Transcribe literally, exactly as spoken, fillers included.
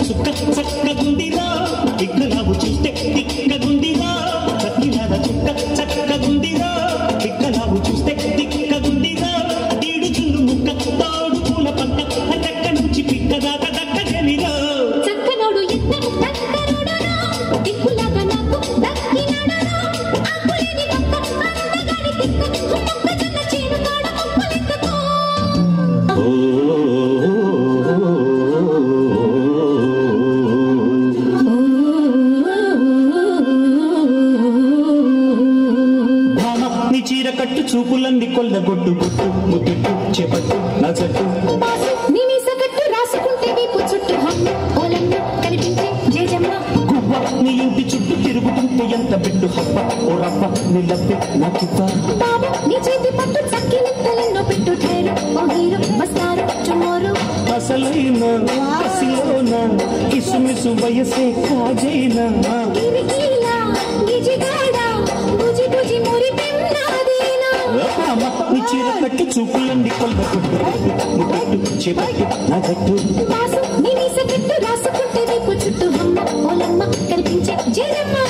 చుక్క చక్కగుందిరా ఇక్కలావు చూస్తే తిక్కగుందిరా చక్కిలాద చుక్క చక్కగుందిరా ఇక్కలావు చూస్తే తిక్కగుందిరా ఈడు చుండు ముక్క తోడు పూల పక్క చక్క నుంచి పిక్క దాకా దక్కగలిరా చక్కనోడు ఎత్తను దక్కనోడరా దిక్కులాగా నాకు దక్కినాడరా అప్పులేని గొప్ప అందగాడి తిక్క మొక్కజొన్న చేను కాడ మొక్కలెత్తుకో చీర కట్టు చూపులన్నీ కొల్లగొట్టు గుట్టు ముద్దు చేపట్టు నా జట్టు నీ మీస కట్టు రాసుకుంటే వీపు చుట్టూ హమ్మ ఓలమ్మ కనిపించే జేజమ్మ గువ్వ నీ ఇంటి చుట్టూ తిరుగుతుంటే ఎంత బిడ్డు హబ్బ ఓ రబ్బ నీ లబ్బే నాకివ్వ బాబు నీ చేతి పట్టు చక్కి నిత్తలెన్నో పెట్టు ఠేరు ఓ హీరో వస్తారు టుమారో అసలైన అసిలోన కిసుమిసు వయసే కాజైనా గిరికీలా గిజిగాడా గుజి గుజి మురి పెన్నాదేనా నీ చీర కట్టి చూపులన్నీ కొల్లగొట్టు ముట్టు చేపట్టు నా జట్టు బాసు నీ మీస కట్టు రాసుకుంటే వీపు చుట్టూ హమ్మ ఓలమ్మ కనిపించే జేజమ్మ